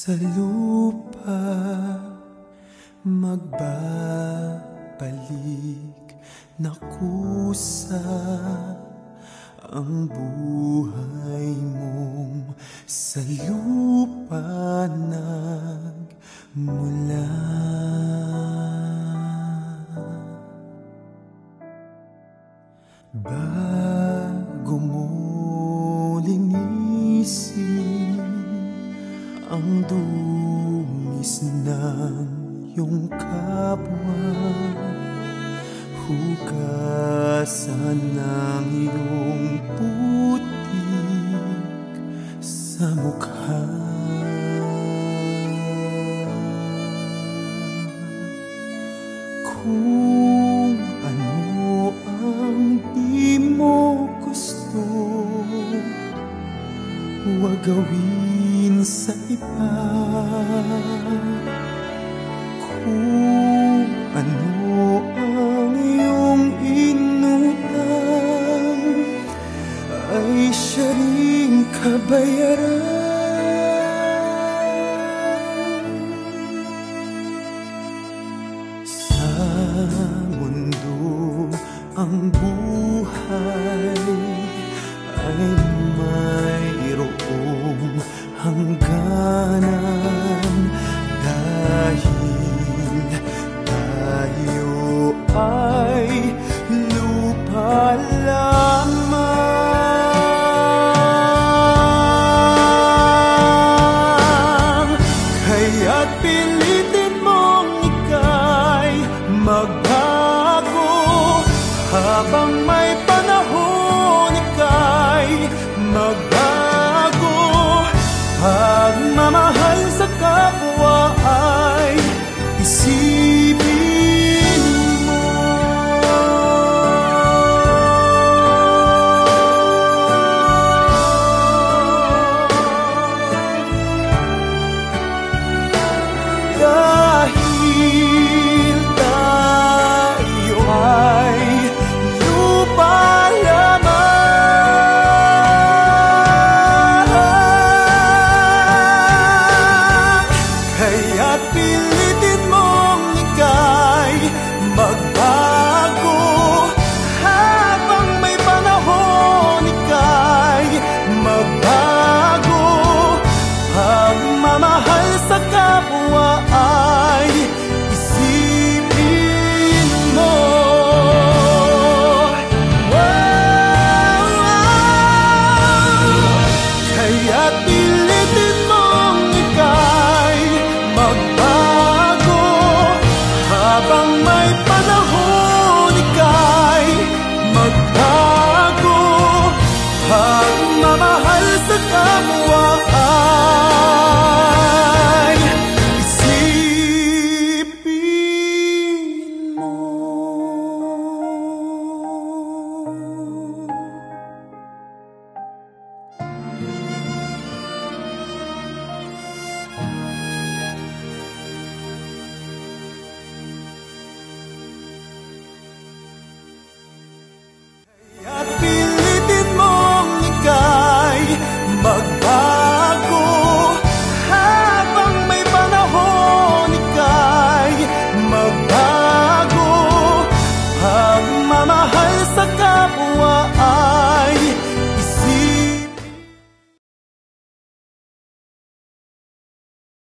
sa lupa, magbabalik na kusa ang buhay mong sa lupa nagmula. Bago mo linisin ang dungis ng iyong kapwa, hugasan ng iyong putik sa mukha. Kung ano ang di mo gusto, huwag gawin sa iba. Kung ano ang iyong inutang, ay siya ring kabayaran. Sa mundo ang buhay ay mayroong hangganan, dahil tayo ay lupa lamang. Kaya't pilitin mong ika'y magbago, habang may panahon ika'y magbago. Pagmamahal sa kapwa ay isipin mo. Dahil tayo ay lupa lamang, kaya't pilitin mong ika'y magbago, habang may panahon ika'y magbago. Pagmamahal sa kapwa ay isipin mo. Kaya't pilitin mong ika'y magbago, habang may panahon ika'y magbago. Pagmamahal sa kapwa ay isipin mo. At pilitin mong ika'y magbago, habang may panahon ika'y magbago. Pagmamahal sa kapwa